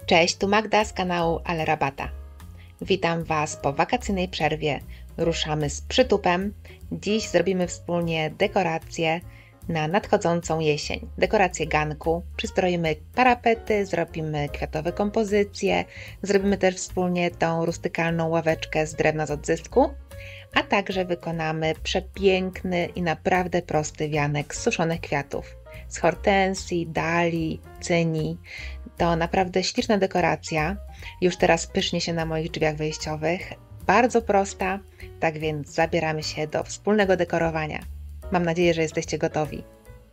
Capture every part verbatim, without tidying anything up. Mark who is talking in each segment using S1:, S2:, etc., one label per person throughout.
S1: Cześć, tu Magda z kanału Ale Rabata. Witam Was po wakacyjnej przerwie. Ruszamy z przytupem. Dziś zrobimy wspólnie dekorację na nadchodzącą jesień. Dekorację ganku. Przystroimy parapety, zrobimy kwiatowe kompozycje, zrobimy też wspólnie tą rustykalną ławeczkę z drewna z odzysku, a także wykonamy przepiękny i naprawdę prosty wianek z suszonych kwiatów. Z hortensji, dali, cyni. To naprawdę śliczna dekoracja. Już teraz pysznie się na moich drzwiach wejściowych. Bardzo prosta, tak więc zabieramy się do wspólnego dekorowania. Mam nadzieję, że jesteście gotowi.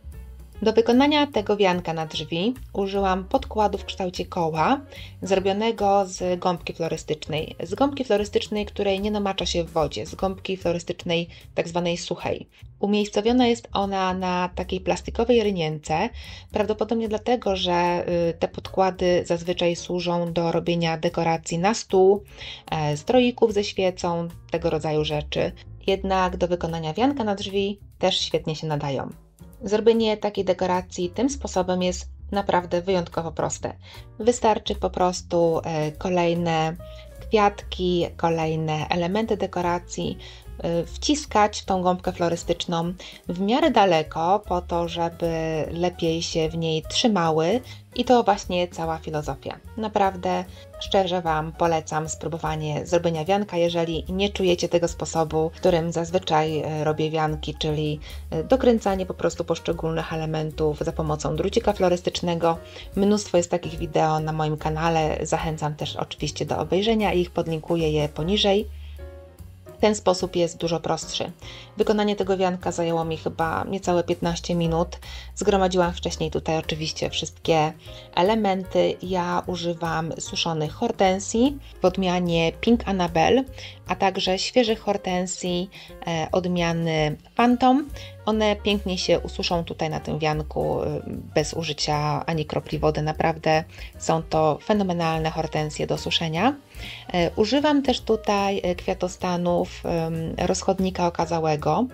S1: Do wykonania tego wianka na drzwi użyłam podkładu w kształcie koła, zrobionego z gąbki florystycznej. Z gąbki florystycznej, której nie namacza się w wodzie, z gąbki florystycznej tak zwanej suchej. Umiejscowiona jest ona na takiej plastikowej rynience, prawdopodobnie dlatego, że te podkłady zazwyczaj służą do robienia dekoracji na stół, stroików ze świecą, tego rodzaju rzeczy. Jednak do wykonania wianka na drzwi też świetnie się nadają. Zrobienie takiej dekoracji tym sposobem jest naprawdę wyjątkowo proste. Wystarczy po prostu kolejne kwiatki, kolejne elementy dekoracji wciskać w tą gąbkę florystyczną w miarę daleko, po to, żeby lepiej się w niej trzymały, i to właśnie cała filozofia. Naprawdę szczerze Wam polecam spróbowanie zrobienia wianka, jeżeli nie czujecie tego sposobu, którym zazwyczaj robię wianki, czyli dokręcanie po prostu poszczególnych elementów za pomocą drucika florystycznego. Mnóstwo jest takich wideo na moim kanale, zachęcam też oczywiście do obejrzenia ich, podlinkuję je poniżej. Ten sposób jest dużo prostszy. Wykonanie tego wianka zajęło mi chyba niecałe piętnaście minut. Zgromadziłam wcześniej tutaj oczywiście wszystkie elementy. Ja używam suszonych hortensji w odmianie Pink Annabelle, a także świeżych hortensji e, odmiany Phantom. One pięknie się ususzą tutaj na tym wianku bez użycia ani kropli wody. Naprawdę są to fenomenalne hortensje do suszenia. E, używam też tutaj kwiatostanów e, rozchodnika okazałego.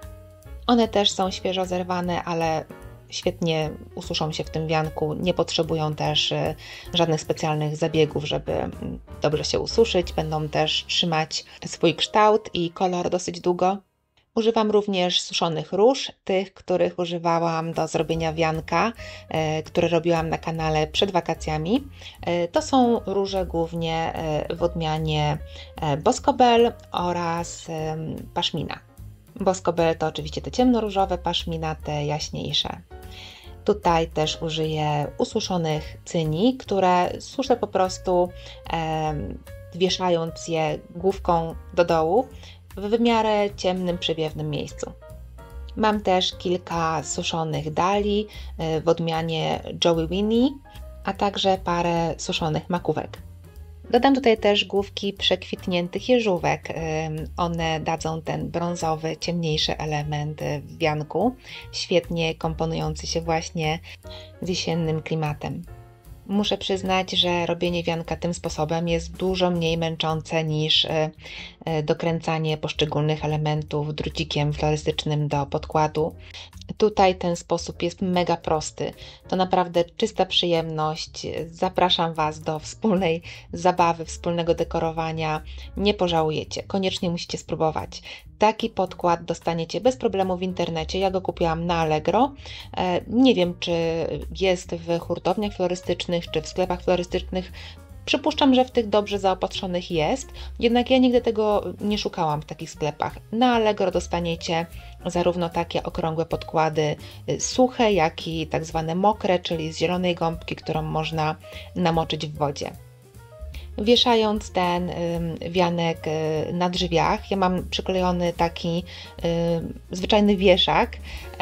S1: One też są świeżo zerwane, ale świetnie ususzą się w tym wianku, nie potrzebują też żadnych specjalnych zabiegów, żeby dobrze się ususzyć. Będą też trzymać swój kształt i kolor dosyć długo. Używam również suszonych róż, tych, których używałam do zrobienia wianka, e, które robiłam na kanale przed wakacjami. E, to są róże głównie e, w odmianie e, Boscobel oraz e, paszmina. Boscobel to oczywiście te ciemnoróżowe, paszmina te jaśniejsze. Tutaj też użyję ususzonych cyni, które suszę po prostu e, wieszając je główką do dołu w miarę ciemnym, przewiewnym miejscu. Mam też kilka suszonych dali w odmianie Joey Winnie, a także parę suszonych makówek. Dodam tutaj też główki przekwitniętych jeżówek. One dadzą ten brązowy, ciemniejszy element w wianku, świetnie komponujący się właśnie z jesiennym klimatem. Muszę przyznać, że robienie wianka tym sposobem jest dużo mniej męczące niż dokręcanie poszczególnych elementów drucikiem florystycznym do podkładu. Tutaj ten sposób jest mega prosty. To naprawdę czysta przyjemność. Zapraszam Was do wspólnej zabawy, wspólnego dekorowania. Nie pożałujecie. Koniecznie musicie spróbować. Taki podkład dostaniecie bez problemu w internecie. Ja go kupiłam na Allegro. Nie wiem, czy jest w hurtowniach florystycznych, czy w sklepach florystycznych. Przypuszczam, że w tych dobrze zaopatrzonych jest, jednak ja nigdy tego nie szukałam w takich sklepach. Na Allegro dostaniecie zarówno takie okrągłe podkłady suche, jak i tak zwane mokre, czyli z zielonej gąbki, którą można namoczyć w wodzie. Wieszając ten wianek na drzwiach, ja mam przyklejony taki zwyczajny wieszak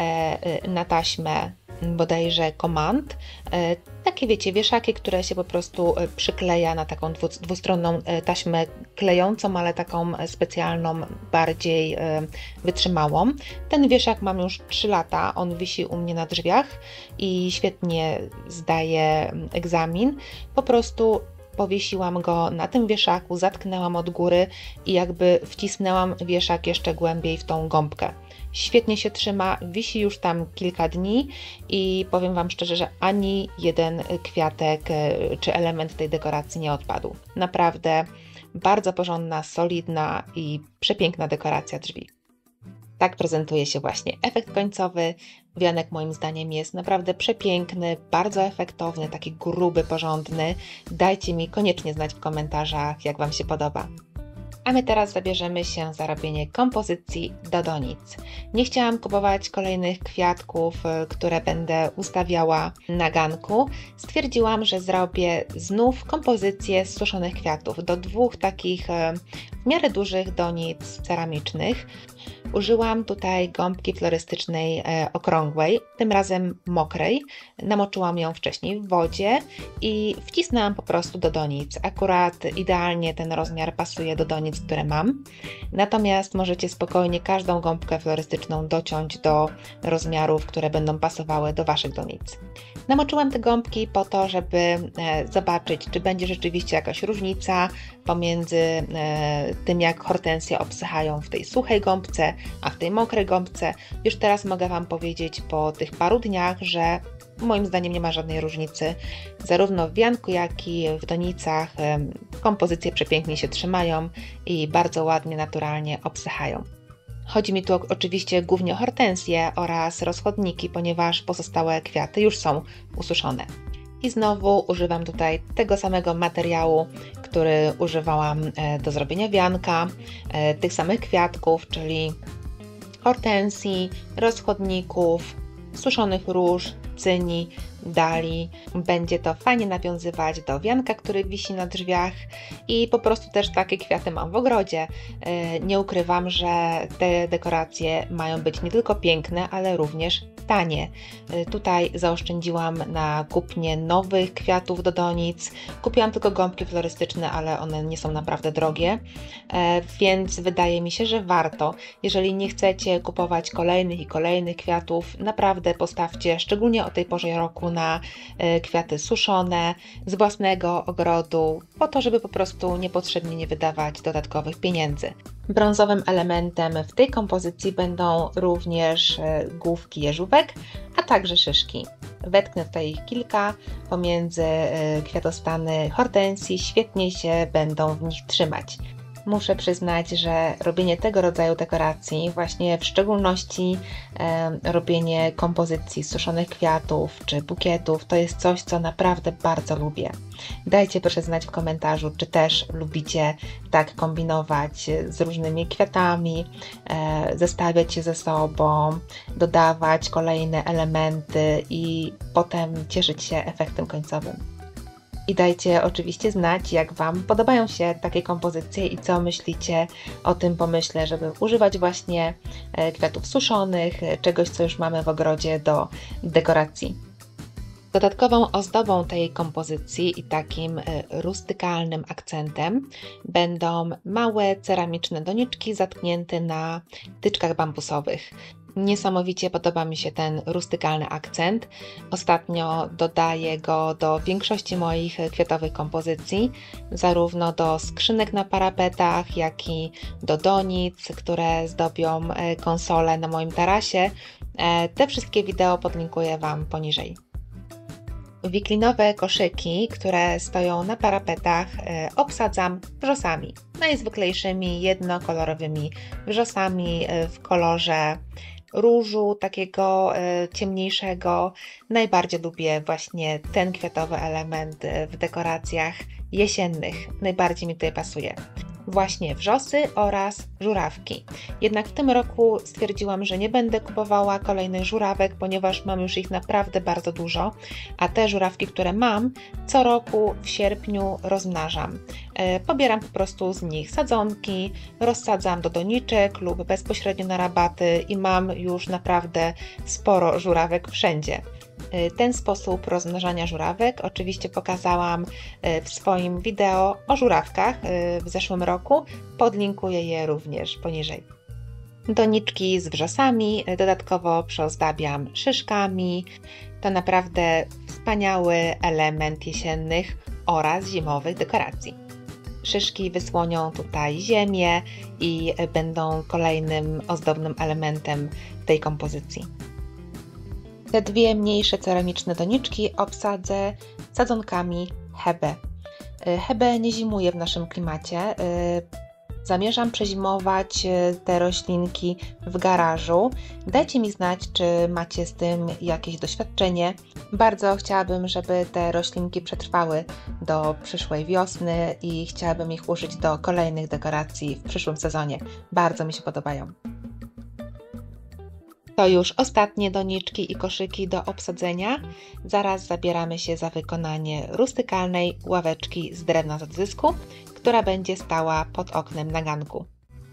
S1: na taśmę, bodajże Command. Takie wiecie, wieszaki, które się po prostu przykleja na taką dwustronną taśmę klejącą, ale taką specjalną, bardziej wytrzymałą. Ten wieszak mam już trzy lata, on wisi u mnie na drzwiach i świetnie zdaje egzamin. Po prostu powiesiłam go na tym wieszaku, zatknęłam od góry i jakby wcisnęłam wieszak jeszcze głębiej w tą gąbkę. Świetnie się trzyma, wisi już tam kilka dni i powiem Wam szczerze, że ani jeden kwiatek czy element tej dekoracji nie odpadł. Naprawdę bardzo porządna, solidna i przepiękna dekoracja drzwi. Tak prezentuje się właśnie efekt końcowy. Wianek moim zdaniem jest naprawdę przepiękny, bardzo efektowny, taki gruby, porządny. Dajcie mi koniecznie znać w komentarzach, jak Wam się podoba. A my teraz zabierzemy się za robienie kompozycji do donic. Nie chciałam kupować kolejnych kwiatków, które będę ustawiała na ganku. Stwierdziłam, że zrobię znów kompozycję z suszonych kwiatów do dwóch takich w miarę dużych donic ceramicznych. Użyłam tutaj gąbki florystycznej e, okrągłej, tym razem mokrej. Namoczyłam ją wcześniej w wodzie i wcisnęłam po prostu do donic. Akurat idealnie ten rozmiar pasuje do donic, które mam. Natomiast możecie spokojnie każdą gąbkę florystyczną dociąć do rozmiarów, które będą pasowały do Waszych donic. Namoczyłam te gąbki po to, żeby e, zobaczyć, czy będzie rzeczywiście jakaś różnica pomiędzy e, tym, jak hortensje obsychają w tej suchej gąbce, a w tej mokrej gąbce. Już teraz mogę Wam powiedzieć po tych paru dniach, że moim zdaniem nie ma żadnej różnicy. Zarówno w wianku, jak i w donicach e, kompozycje przepięknie się trzymają i bardzo ładnie, naturalnie obsychają. Chodzi mi tu oczywiście głównie o hortensje oraz rozchodniki, ponieważ pozostałe kwiaty już są ususzone. I znowu używam tutaj tego samego materiału, który używałam do zrobienia wianka, tych samych kwiatków, czyli hortensji, rozchodników, suszonych róż, cyni, dali. Będzie to fajnie nawiązywać do wianka, który wisi na drzwiach i po prostu też takie kwiaty mam w ogrodzie. Nie ukrywam, że te dekoracje mają być nie tylko piękne, ale również tanie. Tutaj zaoszczędziłam na kupnie nowych kwiatów do donic. Kupiłam tylko gąbki florystyczne, ale one nie są naprawdę drogie, więc wydaje mi się, że warto. Jeżeli nie chcecie kupować kolejnych i kolejnych kwiatów, naprawdę postawcie, szczególnie o tej porze roku, na kwiaty suszone z własnego ogrodu, po to, żeby po prostu niepotrzebnie nie wydawać dodatkowych pieniędzy. Brązowym elementem w tej kompozycji będą również główki jeżówek, a także szyszki. Wetknę tutaj ich kilka pomiędzy kwiatostany hortensji, świetnie się będą w nich trzymać. Muszę przyznać, że robienie tego rodzaju dekoracji, właśnie w szczególności e, robienie kompozycji z suszonych kwiatów czy bukietów, to jest coś, co naprawdę bardzo lubię. Dajcie proszę znać w komentarzu, czy też lubicie tak kombinować z różnymi kwiatami, e, zestawiać je ze sobą, dodawać kolejne elementy i potem cieszyć się efektem końcowym. I dajcie oczywiście znać, jak Wam podobają się takie kompozycje i co myślicie o tym pomyśle, żeby używać właśnie kwiatów suszonych, czegoś, co już mamy w ogrodzie do dekoracji. Dodatkową ozdobą tej kompozycji i takim rustykalnym akcentem będą małe ceramiczne doniczki zatknięte na tyczkach bambusowych. Niesamowicie podoba mi się ten rustykalny akcent. Ostatnio dodaję go do większości moich kwiatowych kompozycji, zarówno do skrzynek na parapetach, jak i do donic, które zdobią konsolę na moim tarasie. Te wszystkie wideo podlinkuję Wam poniżej. Wiklinowe koszyki, które stoją na parapetach, obsadzam wrzosami. Najzwyklejszymi jednokolorowymi wrzosami w kolorze różu, takiego ciemniejszego. Najbardziej lubię właśnie ten kwiatowy element w dekoracjach jesiennych. Najbardziej mi tutaj pasuje. Właśnie wrzosy oraz żurawki. Jednak w tym roku stwierdziłam, że nie będę kupowała kolejnych żurawek, ponieważ mam już ich naprawdę bardzo dużo, a te żurawki, które mam, co roku w sierpniu rozmnażam. Pobieram po prostu z nich sadzonki, rozsadzam do doniczek lub bezpośrednio na rabaty i mam już naprawdę sporo żurawek wszędzie. Ten sposób rozmnażania żurawek oczywiście pokazałam w swoim wideo o żurawkach w zeszłym roku. Podlinkuję je również poniżej. Doniczki z wrzosami dodatkowo przyozdabiam szyszkami. To naprawdę wspaniały element jesiennych oraz zimowych dekoracji. Szyszki wysłonią tutaj ziemię i będą kolejnym ozdobnym elementem tej kompozycji. Te dwie mniejsze ceramiczne doniczki obsadzę sadzonkami hebe. Hebe nie zimuje w naszym klimacie. Zamierzam przezimować te roślinki w garażu. Dajcie mi znać, czy macie z tym jakieś doświadczenie. Bardzo chciałabym, żeby te roślinki przetrwały do przyszłej wiosny i chciałabym ich użyć do kolejnych dekoracji w przyszłym sezonie. Bardzo mi się podobają. To już ostatnie doniczki i koszyki do obsadzenia. Zaraz zabieramy się za wykonanie rustykalnej ławeczki z drewna z odzysku, która będzie stała pod oknem na ganku.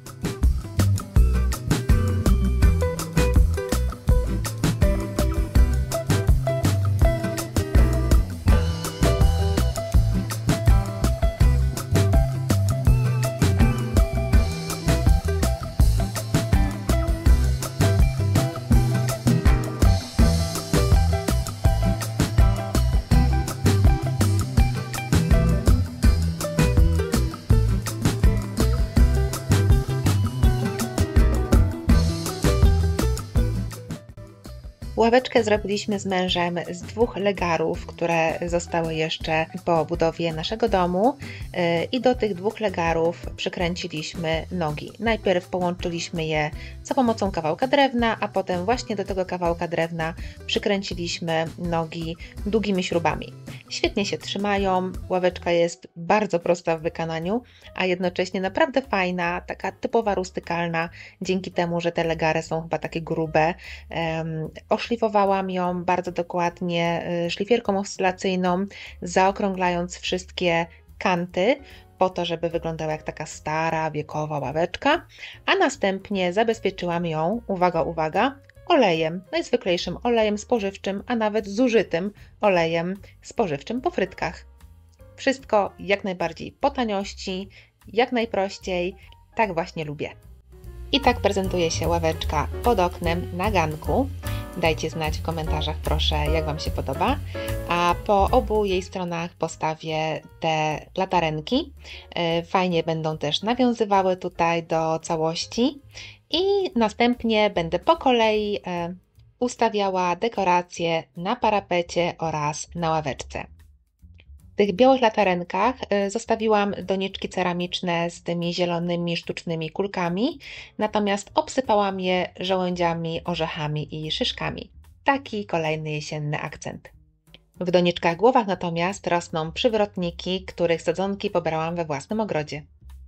S1: Ławeczkę zrobiliśmy z mężem z dwóch legarów, które zostały jeszcze po budowie naszego domu i do tych dwóch legarów przykręciliśmy nogi. Najpierw połączyliśmy je za pomocą kawałka drewna, a potem właśnie do tego kawałka drewna przykręciliśmy nogi długimi śrubami. Świetnie się trzymają, ławeczka jest bardzo prosta w wykonaniu, a jednocześnie naprawdę fajna, taka typowa rustykalna, dzięki temu, że te legary są chyba takie grube. Um, Oszlifowałam ją bardzo dokładnie szlifierką oscylacyjną, zaokrąglając wszystkie kanty, po to, żeby wyglądała jak taka stara, wiekowa ławeczka, a następnie zabezpieczyłam ją, uwaga, uwaga, olejem, najzwyklejszym olejem spożywczym, a nawet zużytym olejem spożywczym po frytkach. Wszystko jak najbardziej po taniości, jak najprościej, tak właśnie lubię. I tak prezentuje się ławeczka pod oknem na ganku. Dajcie znać w komentarzach, proszę, jak Wam się podoba. A po obu jej stronach postawię te latarenki. Fajnie będą też nawiązywały tutaj do całości. I następnie będę po kolei ustawiała dekoracje na parapecie oraz na ławeczce. W tych białych latarenkach zostawiłam doniczki ceramiczne z tymi zielonymi sztucznymi kulkami, natomiast obsypałam je żołędziami, orzechami i szyszkami. Taki kolejny jesienny akcent. W doniczkach głowach natomiast rosną przywrotniki, których sadzonki pobrałam we własnym ogrodzie.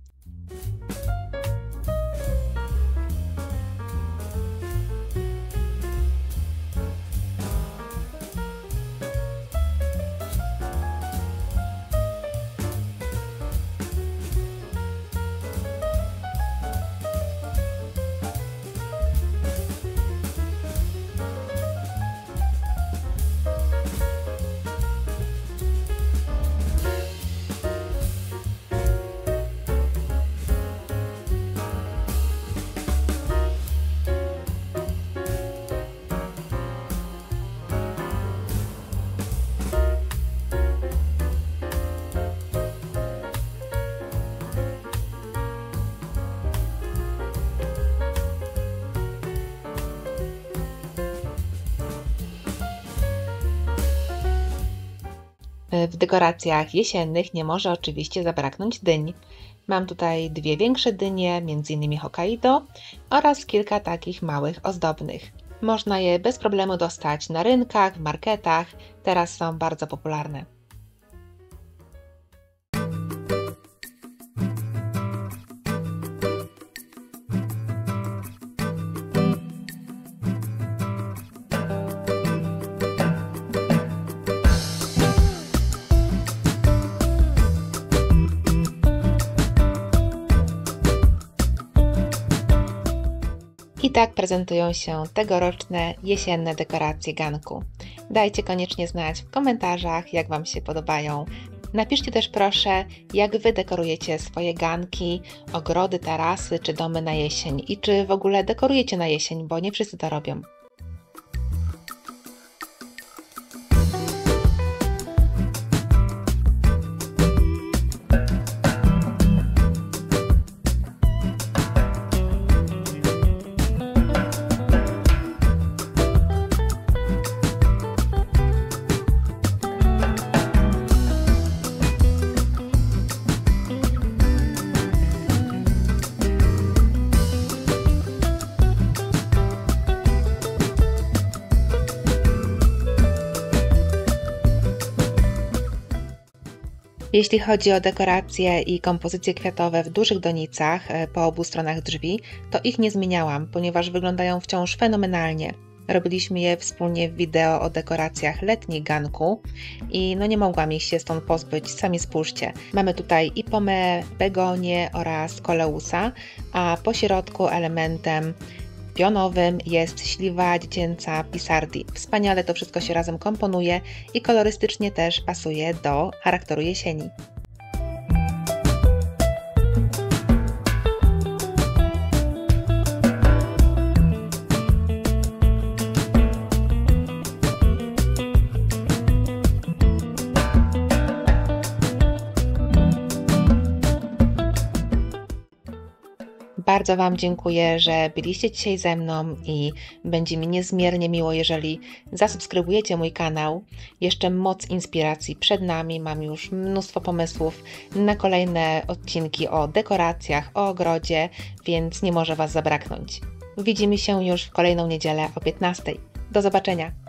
S1: W dekoracjach jesiennych nie może oczywiście zabraknąć dyń. Mam tutaj dwie większe dynie, między innymi Hokkaido, oraz kilka takich małych ozdobnych. Można je bez problemu dostać na rynkach, w marketach, teraz są bardzo popularne. I tak prezentują się tegoroczne jesienne dekoracje ganku. Dajcie koniecznie znać w komentarzach, jak Wam się podobają. Napiszcie też proszę, jak Wy dekorujecie swoje ganki, ogrody, tarasy czy domy na jesień i czy w ogóle dekorujecie na jesień, bo nie wszyscy to robią. Jeśli chodzi o dekoracje i kompozycje kwiatowe w dużych donicach po obu stronach drzwi, to ich nie zmieniałam, ponieważ wyglądają wciąż fenomenalnie. Robiliśmy je wspólnie w wideo o dekoracjach letnich ganku i no nie mogłam ich się stąd pozbyć, sami spójrzcie. Mamy tutaj ipomę, begonię oraz koleusa, a po środku elementem pionowym jest śliwa dziecięca Pisardi. Wspaniale to wszystko się razem komponuje i kolorystycznie też pasuje do charakteru jesieni. Bardzo Wam dziękuję, że byliście dzisiaj ze mną i będzie mi niezmiernie miło, jeżeli zasubskrybujecie mój kanał. Jeszcze moc inspiracji przed nami, mam już mnóstwo pomysłów na kolejne odcinki o dekoracjach, o ogrodzie, więc nie może Was zabraknąć. Widzimy się już w kolejną niedzielę o piętnastej. Do zobaczenia!